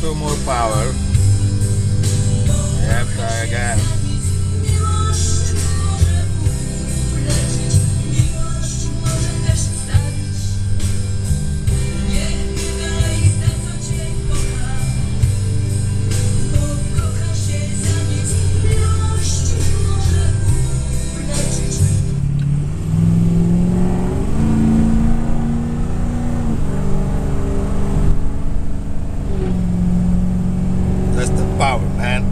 little more power. Yep, try again. That's the power, man.